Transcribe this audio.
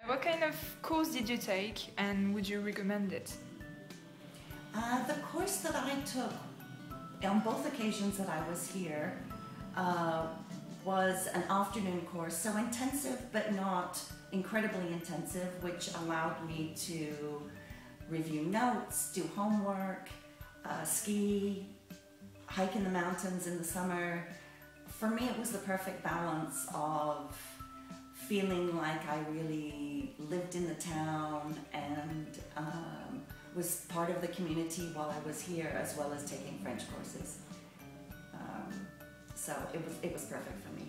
What kind of course did you take and would you recommend it? The course that I took on both occasions that I was here was an afternoon course, so intensive but not incredibly intensive, which allowed me to review notes, do homework, ski, hike in the mountains in the summer. For me, it was the perfect balance of feeling like I really lived in the town and was part of the community while I was here, as well as taking French courses. So it was perfect for me.